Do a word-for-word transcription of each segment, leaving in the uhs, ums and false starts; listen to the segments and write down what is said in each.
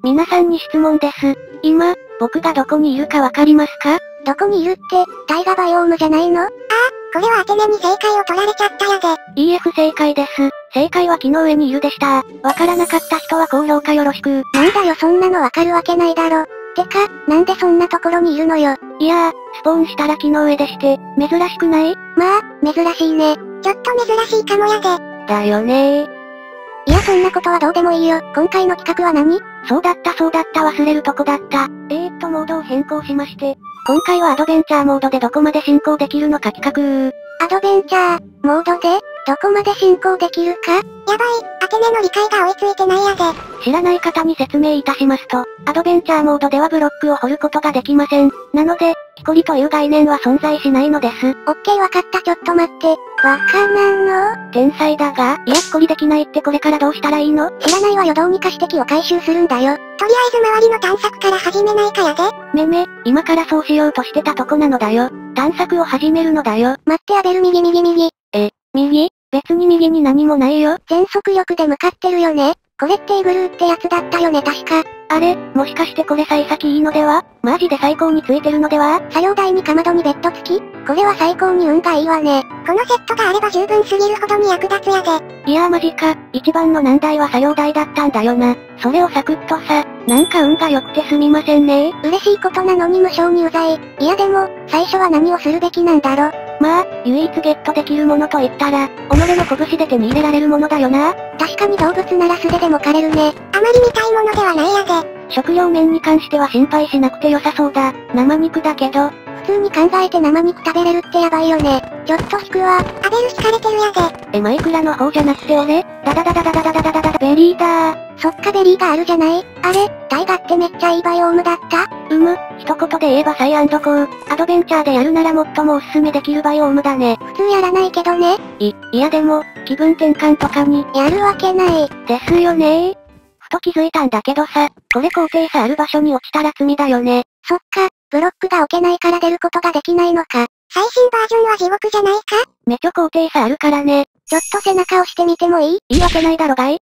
皆さんに質問です。今、僕がどこにいるかわかりますか？ どこにいるって、タイガバイオームじゃないの？ああ、これはアテネに正解を取られちゃったやで。 いいえ不正解です。正解は木の上にいるでした。わからなかった人は高評価よろしく。 なんだよそんなのわかるわけないだろ。てか、なんでそんなところにいるのよ。 いやー、スポーンしたら木の上でして、珍しくない？ まあ、珍しいね。ちょっと珍しいかもやで。 だよねー。 いやそんなことはどうでもいいよ。今回の企画は何？ そうだったそうだった忘れるとこだった。えーっとモードを変更しまして、今回はアドベンチャーモードでどこまで進行できるのか企画。 アドベンチャー、モードで、どこまで進行できるか？やばい、アテネの理解が追いついてないやで。 知らない方に説明いたしますと、アドベンチャーモードではブロックを掘ることができません。なので、木こりという概念は存在しないのです。 オッケーわかったちょっと待って。わかなの？ 天才だが、いや木こりできないってこれからどうしたらいいの？ 知らないわよどうにかして木を回収するんだよ。とりあえず周りの探索から始めないかやで。 めめ、今からそうしようとしてたとこなのだよ。探索を始めるのだよ。 待ってアベル右右右。 え、右？別に右に何もないよ。 全速力で向かってるよね。これってイグルーってやつだったよね確か。 あれ、もしかしてこれ幸先いいのでは？マジで最高についてるのでは？ 作業台にかまどにベッド付き？これは最高に運がいいわね。このセットがあれば十分すぎるほどに役立つやで。 いやーマジか、一番の難題は作業台だったんだよな。それをサクッとさ、なんか運が良くてすみませんねー。 嬉しいことなのに無性にうざい。いやでも、最初は何をするべきなんだろ。 まあ、唯一ゲットできるものと言ったら、己の拳で手に入れられるものだよな。 確かに動物なら素手でも狩れるね。あまり見たいものではないやで。 食料面に関しては心配しなくて良さそうだ。生肉だけど。 普通に考えて生肉食べれるってやばいよね。ちょっと引くわ。アベル引かれてるやで。 えマイクラの方じゃなくて俺？ダダダダダダダダダダダダベリーだー。 そっかベリーがあるじゃない。あれ、タイガってめっちゃいいバイオームだった？ うむ、一言で言えばサイアンドコー。アドベンチャーでやるなら最もおすすめできるバイオームだね。 普通やらないけどね。 い、いやでも、気分転換とかに。 やるわけない。 ですよねー。ふと気づいたんだけどさ、これ高低差ある場所に落ちたら罪だよね。 そっか、ブロックが置けないから出ることができないのか。最新バージョンは地獄じゃないか？ めちょ高低差あるからね。 ちょっと背中押してみてもいい？ いいわけないだろがい。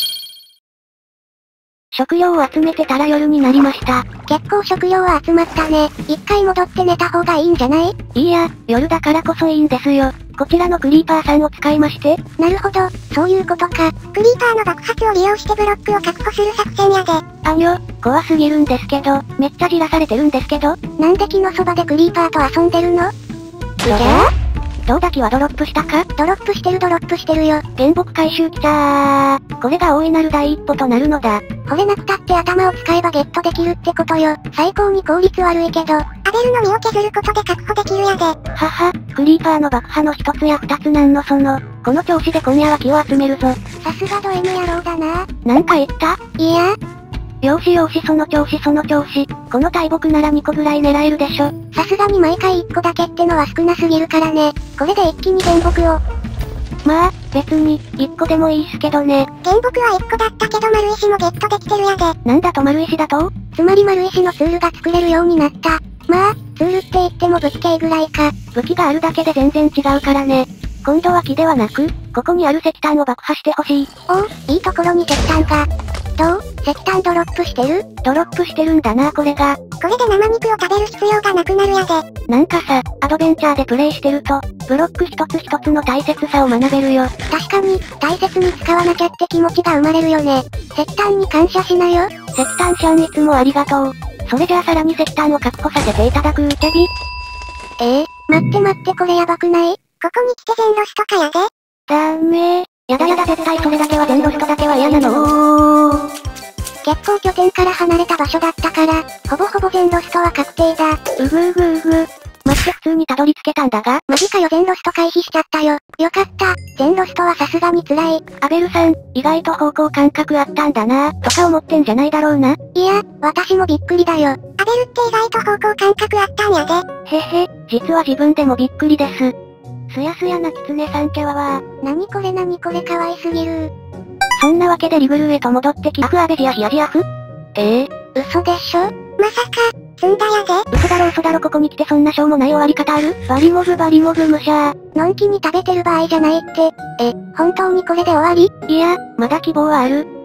食料を集めてたら夜になりました。 結構食料は集まったね。一回戻って寝た方がいいんじゃない？ いいや、夜だからこそいいんですよ。こちらのクリーパーさんを使いまして。 なるほど、そういうことか。クリーパーの爆発を利用してブロックを確保する作戦やで。 あにょ、怖すぎるんですけど、めっちゃじらされてるんですけど。 なんで木のそばでクリーパーと遊んでるの？ じゃあどうだ木はドロップしたか？ ドロップしてるドロップしてるよ。 原木回収きたー。これが大いなる第一歩となるのだ。 掘れなくたって頭を使えばゲットできるってことよ。最高に効率悪いけど、アベルの身を削ることで確保できるやで。はは、クリーパーの爆破の一つや二つなんのその、この調子で今夜は木を集めるぞ。 さすがド M 野郎だな。 なんか言った？ いや。 よーしよーしその調子その調子。この大木ならにこぐらい狙えるでしょ。 さすがに毎回いっこだけってのは少なすぎるからね。これで一気に原木を。 まあ、別に、いっこでもいいっすけどね。 原木はいっこだったけど丸石もゲットできてるやで。 なんだと丸石だと？ つまり丸石のツールが作れるようになった。まあ、ツールって言っても武器系ぐらいか。 武器があるだけで全然違うからね。今度は木ではなく、ここにある石炭を爆破してほしい。 おう、いいところに石炭が。どう？石炭ドロップしてる？ ドロップしてるんだなこれが。 これで生肉を食べる必要がなくなるやで。 なんかさ、アドベンチャーでプレイしてると、ブロック一つ一つの大切さを学べるよ。 確かに、大切に使わなきゃって気持ちが生まれるよね。石炭に感謝しなよ。 石炭シャンいつもありがとう。それじゃあさらに石炭を確保させていただくーチャビ。 ええー、待って待ってこれやばくない？ここに来て全ロストかやで。 ダメー。やだやだ絶対それだけは全ロストだけは嫌なのー。 結構拠点から離れた場所だったから、ほぼほぼ全ロストは確定だ。 うぐうぐうぐ。待って普通にたどり着けたんだが。 マジかよ全ロスト回避しちゃったよ。よかった。全ロストはさすがに辛い。 アベルさん、意外と方向感覚あったんだなとか思ってんじゃないだろうな。 いや、私もびっくりだよ。アベルって意外と方向感覚あったんやで。 へへ、実は自分でもびっくりです。すやすやなキツネさんキャワワー。 なにこれなにこれ可愛すぎる。 そんなわけでリグルーへと戻ってきアフアベジアヒアジアフええー、 嘘でしょ？まさか、積んだやで。 嘘だろ嘘だろここに来てそんなしょうもない終わり方ある？バリモグバリモグむしゃー。 のんきに食べてる場合じゃないって。え、本当にこれで終わり？ いや、まだ希望はある。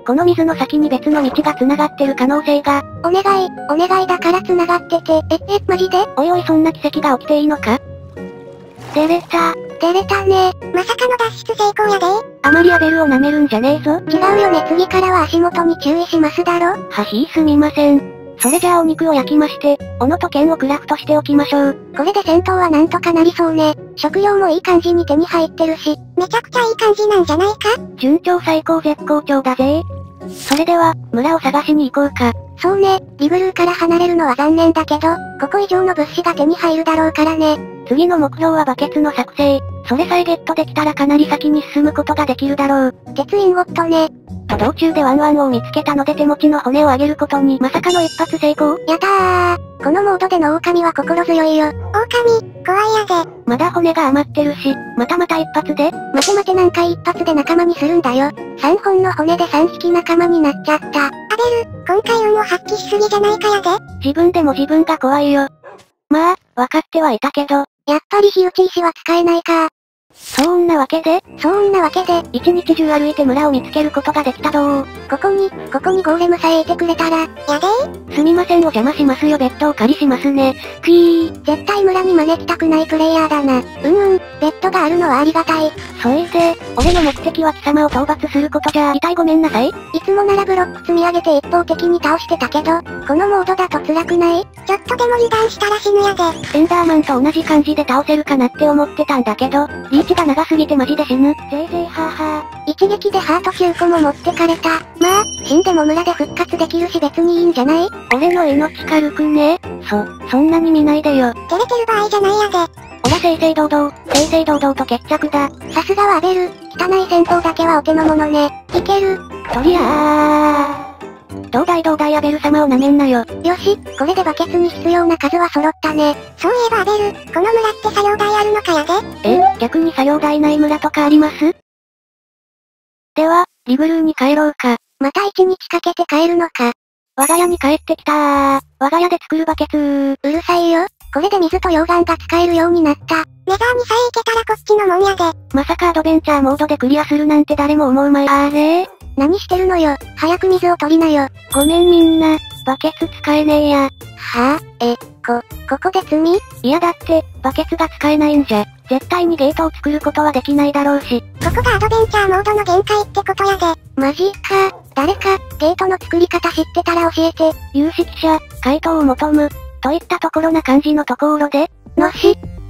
この水の先に別の道が繋がってる可能性が。 お願い、お願いだから繋がってて。え、え、マジで？ おいおいそんな奇跡が起きていいのか？出れた。 出れたね。まさかの脱出成功やで。 あまりアベルを舐めるんじゃねえぞ。 違うよね、次からは足元に注意しますだろ。 はひーすみません。それじゃあお肉を焼きまして、斧と剣をクラフトしておきましょう。 これで戦闘はなんとかなりそうね。食料もいい感じに手に入ってるし、めちゃくちゃいい感じなんじゃないか？ 順調最高絶好調だぜ。それでは、村を探しに行こうか。 そうね、リブルーから離れるのは残念だけど、ここ以上の物資が手に入るだろうからね。 次の目標はバケツの作成。それさえゲットできたらかなり先に進むことができるだろう。 鉄インゴットね。 と道中でワンワンを見つけたので手持ちの骨をあげることにまさかの一発成功。 やったー。このモードでの狼は心強いよ。狼、怖いやぜ。 まだ骨が余ってるし、またまた一発で？ 待て待て何回一発で仲間にするんだよ。三本の骨で三匹仲間になっちゃった。アベル、今回運を発揮しすぎじゃないかやで。 自分でも自分が怖いよ。まあ、わかってはいたけど。 やっぱり火打ち石は使えないか。 そんなわけでそんなわけで、 一日中歩いて村を見つけることができたどー。 ここに、ここにゴーレムさえいてくれたら、やでー。 すみませんお邪魔しますよベッドを借りしますね。クイー。 絶対村に招きたくないプレイヤーだな。うんうん、ベッドがあるのはありがたい。 それで、俺の目的は貴様を討伐することじゃ。痛いごめんなさい。いつもならブロック積み上げて一方的に倒してたけど、このモードだと辛くない？ちょっとでも油断したら死ぬやで。 エンダーマンと同じ感じで倒せるかなって思ってたんだけど、リーチが長すぎてマジで死ぬ。ぜいぜいはーはー。一撃でハートきゅうこも持ってかれた。まあ、死んでも村で復活できるし別にいいんじゃない？ 俺の命軽くね。そ、そんなに見ないでよ。 照れてる場合じゃないやで。 おら正々堂々、正々堂々と決着だ。 さすがはアベル、汚い戦闘だけはお手の物ね。いける。 とりゃー。どうだいどうだいアベル様を舐めんなよ。 よし、これでバケツに必要な数は揃ったね。そういえばアベル、この村って作業台あるのかやで。 え、逆に作業台ない村とかあります？では、リブルーに帰ろうか。 また一日かけて帰るのか。 我が家に帰ってきたー。我が家で作るバケツー。 うるさいよ。これで水と溶岩が使えるようになった。ネザーにさえ行けたらこっちのもんやで。 まさかアドベンチャーモードでクリアするなんて誰も思うまい。あれー。 何してるのよ。早く水を取りなよ。 ごめんみんな、バケツ使えねえや。 はぁ、あ、え、こ、ここで積み？ いやだって、バケツが使えないんじゃ。絶対にゲートを作ることはできないだろうし。 ここがアドベンチャーモードの限界ってことやで。マジか。誰か、ゲートの作り方知ってたら教えて。 有識者、回答を求む。といったところな感じのところで、 のし、